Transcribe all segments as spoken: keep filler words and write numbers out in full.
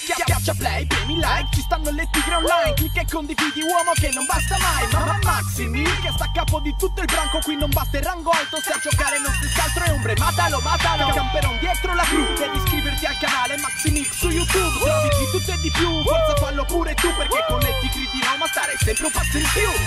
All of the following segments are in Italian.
Schiaccia play, premi like, ci stanno le tigre online. Clicca e condividi, uomo che non basta mai. Mamma Maximi, che sta a capo di tutto il branco. Qui non basta il rango alto, se a giocare non si scaltro e ombre. Matalo, matalo, camperon dietro la cru. Devi iscriverti al canale Maximix su YouTube. Trovi di tutto e di più, forza fallo pure tu. Perché con le tigre di Roma starei sempre un passo in più.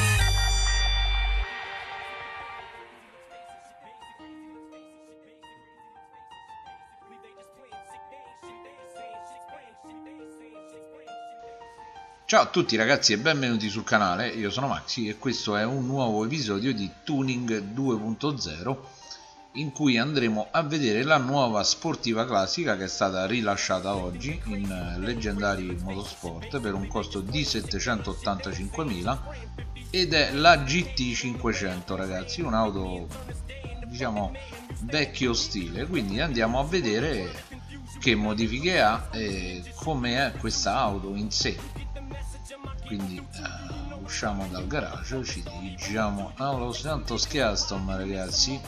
Ciao a tutti ragazzi e benvenuti sul canale, io sono Maxi e questo è un nuovo episodio di Tuning due punto zero in cui andremo a vedere la nuova sportiva classica che è stata rilasciata oggi in Leggendary Motorsport per un costo di settecentottantacinquemila ed è la G T cinquecento ragazzi, un'auto diciamo vecchio stile, quindi andiamo a vedere che modifiche ha e come è questa auto in sé. Quindi uh, usciamo dal garage, ci dirigiamo allo Santos Custom ragazzi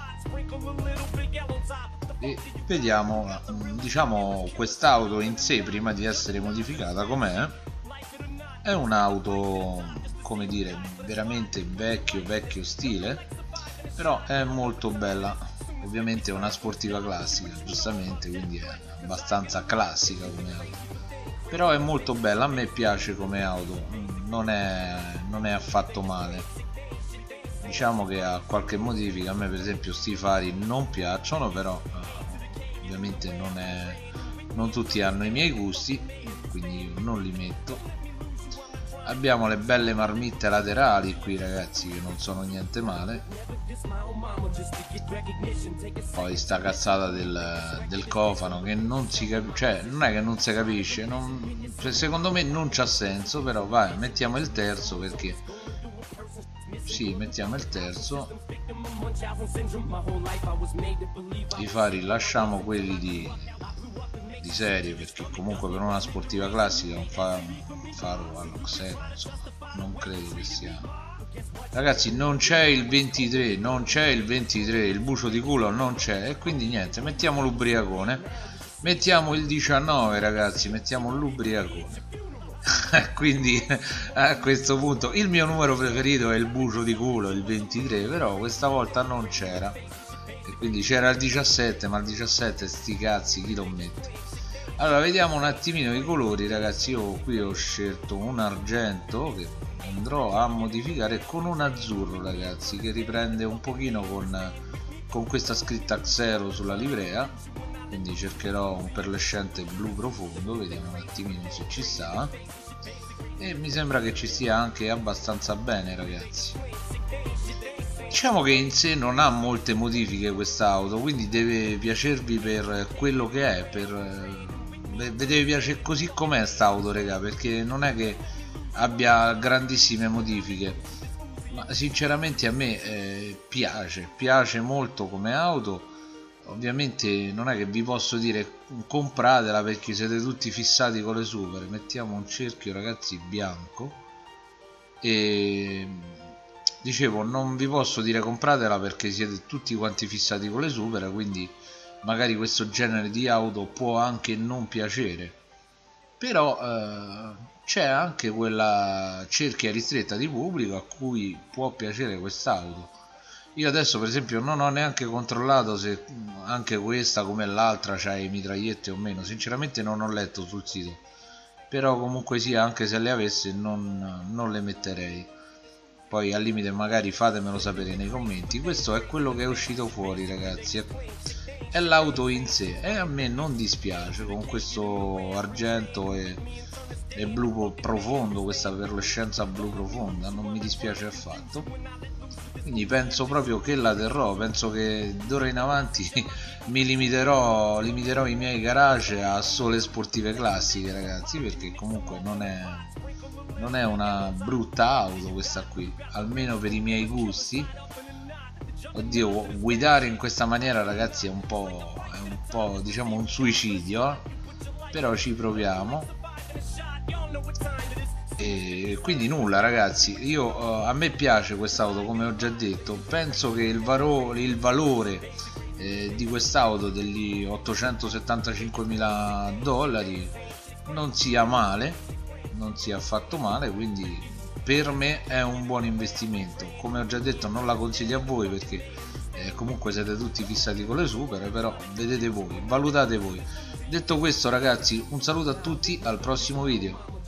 e vediamo diciamo quest'auto in sé prima di essere modificata com'è. È un'auto come dire veramente vecchio vecchio stile, però è molto bella. Ovviamente è una sportiva classica giustamente, quindi è abbastanza classica come auto, però è molto bella, a me piace come auto, non è, non è affatto male. Diciamo che ha qualche modifica, a me per esempio sti fari non piacciono, però eh, ovviamente non, è, non tutti hanno i miei gusti, quindi non li metto. Abbiamo le belle marmitte laterali qui ragazzi che non sono niente male. Poi sta cazzata del, del cofano che non si capisce, cioè non è che non si capisce, non, cioè, secondo me non c'ha senso, però vai, mettiamo il terzo perché sì, mettiamo il terzo. I fari lasciamo quelli di, di serie perché comunque per una sportiva classica un faro, un faro all'oxeno insomma non credo che sia. Ragazzi non c'è il ventitré, non c'è il ventitré, il bucio di culo non c'è e quindi niente, mettiamo l'ubriacone, mettiamo il diciannove ragazzi, mettiamo l'ubriacone. Quindi a questo punto il mio numero preferito è il bucio di culo, il ventitré, però questa volta non c'era e quindi c'era il diciassette, ma il diciassette sti cazzi chi lo mette. Allora vediamo un attimino i colori ragazzi. Io qui ho scelto un argento che andrò a modificare con un azzurro ragazzi, che riprende un pochino con, con questa scritta Xero sulla livrea, quindi cercherò un perlescente blu profondo, vediamo un attimino se ci sta e mi sembra che ci stia anche abbastanza bene ragazzi. Diciamo che in sé non ha molte modifiche quest'auto, quindi deve piacervi per quello che è, per vi deve piacere così com'è st'auto raga, perché non è che abbia grandissime modifiche, ma sinceramente a me eh, piace piace molto come auto. Ovviamente non è che vi posso dire compratela perché siete tutti fissati con le super. Mettiamo un cerchio ragazzi bianco e dicevo non vi posso dire compratela perché siete tutti quanti fissati con le super, quindi magari questo genere di auto può anche non piacere, però eh, c'è anche quella cerchia ristretta di pubblico a cui può piacere quest'auto. Io adesso per esempio non ho neanche controllato se anche questa come l'altra c'ha i mitragliette o meno, sinceramente non ho letto sul sito, però comunque sia anche se le avesse non, non le metterei. Poi al limite magari fatemelo sapere nei commenti. Questo è quello che è uscito fuori ragazzi, è l'auto in sé e a me non dispiace con questo argento e, e blu profondo, questa perlescenza blu profonda non mi dispiace affatto, quindi penso proprio che la terrò. Penso che d'ora in avanti mi limiterò, limiterò i miei garage a sole sportive classiche ragazzi, perché comunque non è, non è una brutta auto questa qui, almeno per i miei gusti. Oddio, guidare in questa maniera ragazzi è un po', è un po' diciamo un suicidio, eh? Però ci proviamo. E quindi nulla ragazzi, io uh, a me piace quest'auto come ho già detto, penso che il, varo, il valore eh, di quest'auto degli ottocentosettantacinquemila dollari non sia male, non sia affatto male, quindi per me è un buon investimento. Come ho già detto, non la consiglio a voi perché eh, comunque siete tutti fissati con le super, però vedete voi, valutate voi. Detto questo ragazzi, un saluto a tutti, al prossimo video.